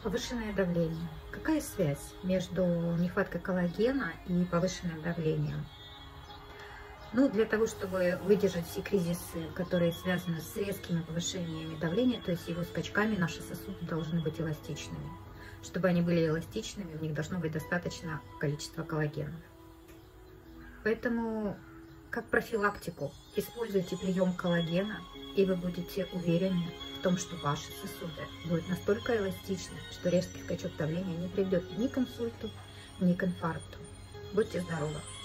Повышенное давление. Какая связь между нехваткой коллагена и повышенным давлением? Ну, для того, чтобы выдержать все кризисы, которые связаны с резкими повышениями давления, то есть его скачками, наши сосуды должны быть эластичными. Чтобы они были эластичными, в них должно быть достаточно количества коллагена. Поэтому, как профилактику, используйте прием коллагена, и вы будете уверены в том, что ваши сосуды будут настолько эластичны, что резкий скачок давления не приведет ни к инсульту, ни к инфаркту. Будьте здоровы!